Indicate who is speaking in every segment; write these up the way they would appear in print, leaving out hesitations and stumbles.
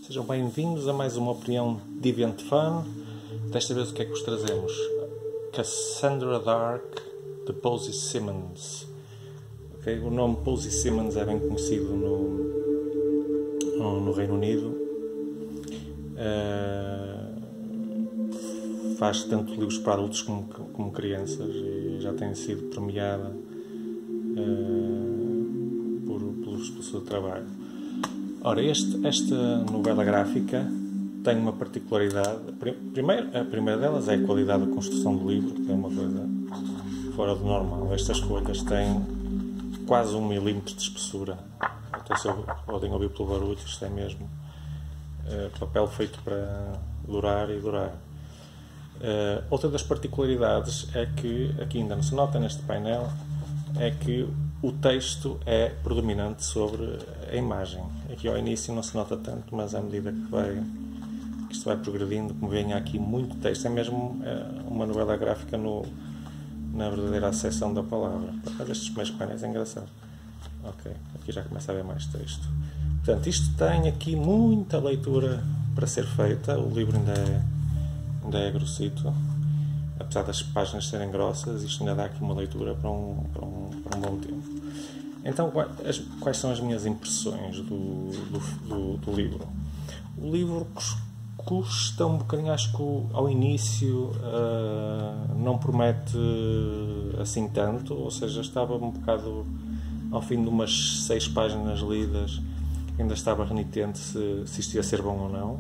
Speaker 1: Sejam bem-vindos a mais uma opinião de Event Fun. Desta vez o que é que vos trazemos? Cassandra Dark, de Posey Simmons. Okay? O nome Posey Simmons é bem conhecido no Reino Unido. Faz tanto livros para adultos como crianças e já tem sido premiada pelo seu trabalho. Ora, esta novela gráfica tem uma particularidade. A primeira delas é a qualidade da construção do livro, que é uma coisa fora do normal. Estas folhas têm quase 1 milímetro de espessura. Até se podem ouvir pelo barulho, isto é mesmo papel feito para durar e durar. Outra das particularidades é que, aqui ainda não se nota neste painel, é que o texto é predominante sobre a imagem. Aqui ao início não se nota tanto, mas à medida que isto vai progredindo, como veem, há aqui muito texto. É mesmo uma novela gráfica na verdadeira acessão da palavra. Por acaso estes primeiros painéis é engraçado. Ok, aqui já começa a haver mais texto. Portanto, isto tem aqui muita leitura para ser feita. O livro ainda é grossito. Apesar das páginas serem grossas, isto ainda dá aqui uma leitura para um bom tempo. Então, quais são as minhas impressões do livro? O livro custa um bocadinho, acho que ao início não promete assim tanto, ou seja, estava um bocado ao fim de umas 6 páginas lidas, ainda estava renitente se isto ia ser bom ou não.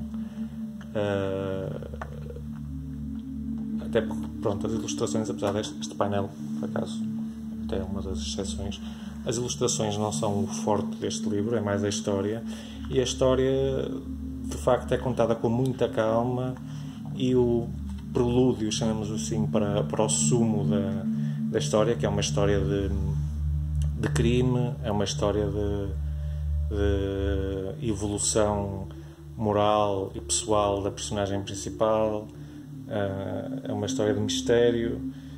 Speaker 1: Até porque, pronto, as ilustrações, apesar deste painel, por acaso, até uma das exceções, as ilustrações não são o forte deste livro, é mais a história. E a história, de facto, é contada com muita calma e o prelúdio, chamamos assim, para o sumo da história, que é uma história de crime, é uma história de evolução moral e pessoal da personagem principal. É uma história de mistério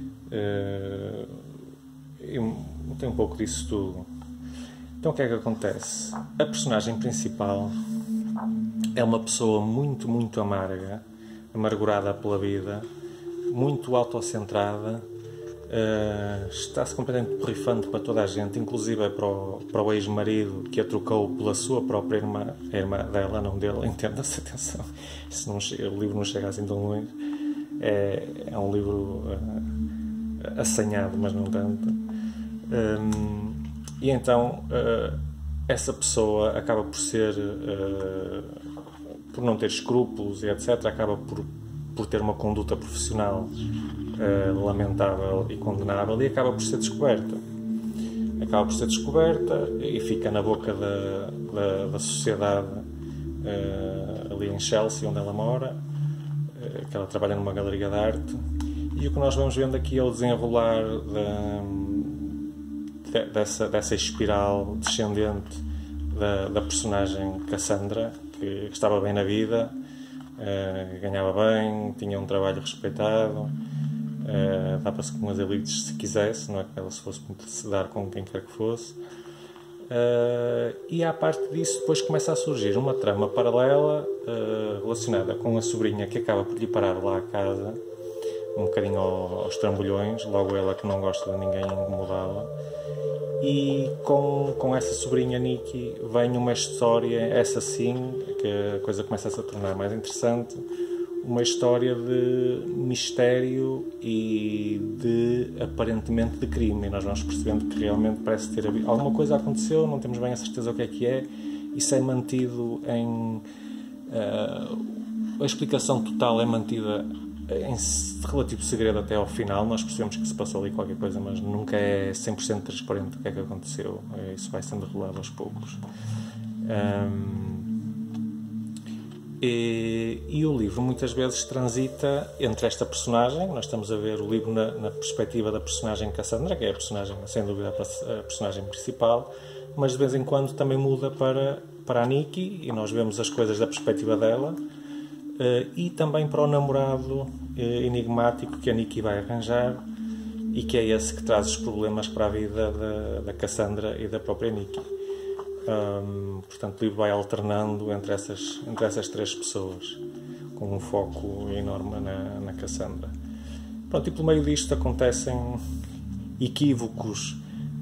Speaker 1: e tem um pouco disso tudo. Então o que é que acontece? A personagem principal é uma pessoa muito, muito amargurada pela vida, muito autocentrada, está-se completamente borrifando para toda a gente, inclusive para o ex-marido, que a trocou pela sua própria irmã, a irmã dela, não dele, entenda-se, atenção, o livro não chega assim tão longe. É um livro assanhado, mas não tanto. E então essa pessoa acaba por não ter escrúpulos e etc., acaba por ter uma conduta profissional lamentável e condenável, e acaba por ser descoberta. E fica na boca da sociedade ali em Chelsea, onde ela mora, que ela trabalha numa galeria de arte. E o que nós vamos vendo aqui é o desenrolar dessa espiral descendente da personagem Cassandra, que estava bem na vida, ganhava bem, tinha um trabalho respeitado, dava-se com as elites se quisesse, não é que ela se fosse muito se dar com quem quer que fosse. E à parte disso, depois começa a surgir uma trama paralela relacionada com a sobrinha, que acaba por lhe parar lá a casa, um bocadinho aos trambolhões, logo ela que não gosta de ninguém incomodá-la. E com essa sobrinha Nikki vem uma história, essa sim, que a coisa começa a se tornar mais interessante, uma história de mistério e aparentemente de crime. E nós vamos percebendo que realmente parece ter havido alguma coisa aconteceu, não temos bem a certeza o que é. Isso é mantido em... a explicação total é mantida em relativo segredo até ao final. Nós percebemos que se passou ali qualquer coisa, mas nunca é 100% transparente o que é que aconteceu. Isso vai sendo revelado aos poucos. E o livro muitas vezes transita entre esta personagem. Nós estamos a ver o livro na perspectiva da personagem Cassandra, que é a personagem, sem dúvida, a personagem principal, mas de vez em quando também muda para a Nikki, e nós vemos as coisas da perspectiva dela, e também para o namorado enigmático que a Nikki vai arranjar, e que é esse que traz os problemas para a vida da Cassandra e da própria Nikki. Portanto, o livro vai alternando entre essas três pessoas, com um foco enorme na Cassandra. Pronto, e pelo meio disto acontecem equívocos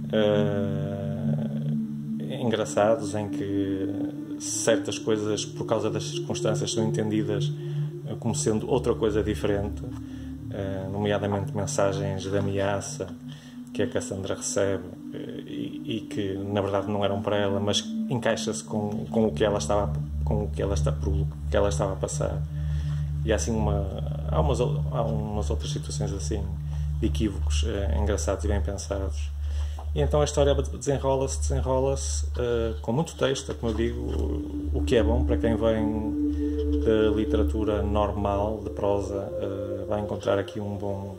Speaker 1: engraçados, em que certas coisas, por causa das circunstâncias, são entendidas como sendo outra coisa diferente, nomeadamente mensagens de ameaça que a Cassandra recebe e que na verdade não eram para ela, mas encaixa-se com o que ela estava a passar. E há assim há umas outras situações assim de equívocos engraçados e bem pensados. E então a história desenrola-se com muito texto, como eu digo, o que é bom para quem vem de literatura normal, de prosa, vai encontrar aqui uma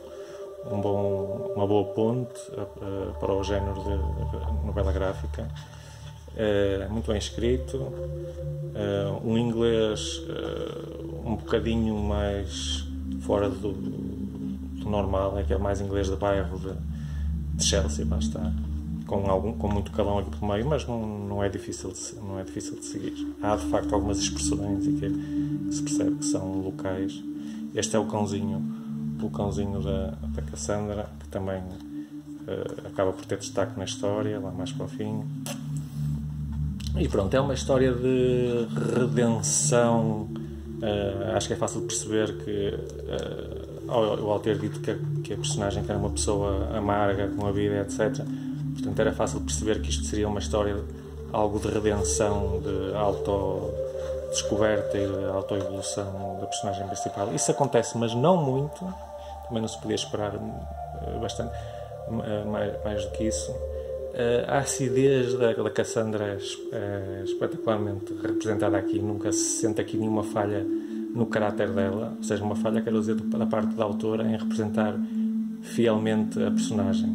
Speaker 1: boa ponte para o género de novela gráfica. Muito bem escrito, um inglês um bocadinho mais fora do normal, que é mais inglês de bairro de Chelsea, lá está, com muito calão aqui pelo meio, mas não é difícil de seguir. Há de facto algumas expressões que se percebe que são locais. Este é o cãozinho da Cassandra, que também acaba por ter destaque na história, lá mais para o fim. E pronto, é uma história de redenção. Acho que é fácil de perceber que, ao ter dito que a personagem era uma pessoa amarga com a vida, etc., portanto era fácil de perceber que isto seria uma história, algo de redenção, de autodescoberta e de autoevolução da personagem principal. Isso acontece, mas não muito, também não se podia esperar bastante, mais do que isso. A acidez da Cassandra é espetacularmente representada aqui. Nunca se sente aqui nenhuma falha no caráter dela, ou seja, uma falha, quero dizer, da parte da autora em representar fielmente a personagem.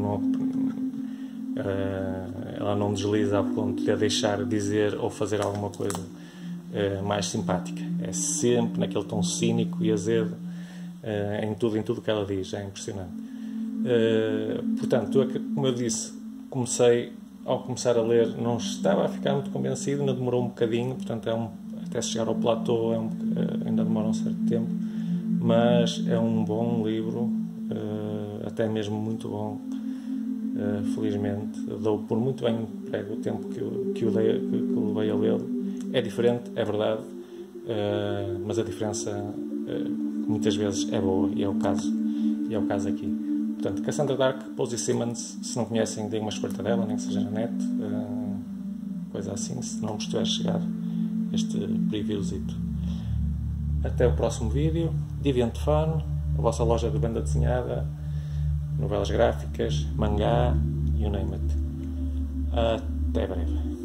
Speaker 1: Ela não desliza ao ponto de a deixar dizer ou fazer alguma coisa mais simpática. É sempre naquele tom cínico e azedo em tudo que ela diz. É impressionante. Portanto, como eu disse, ao começar a ler, não estava a ficar muito convencido, ainda demorou um bocadinho, portanto até chegar ao platô ainda demora um certo tempo, mas é um bom livro, até mesmo muito bom. Felizmente dou por muito bem emprego o tempo que eu levei a lê-lo. É diferente, é verdade, mas a diferença muitas vezes é boa, e é o caso aqui. Portanto, Cassandra Dark, Posey Simmons, se não conhecem, deem uma espreita dela, nem que seja na net, coisa assim, se não vos estiver a chegar este previewzito. Até o próximo vídeo. Deviant Fun, a vossa loja de banda desenhada, novelas gráficas, mangá, you name it. Até breve.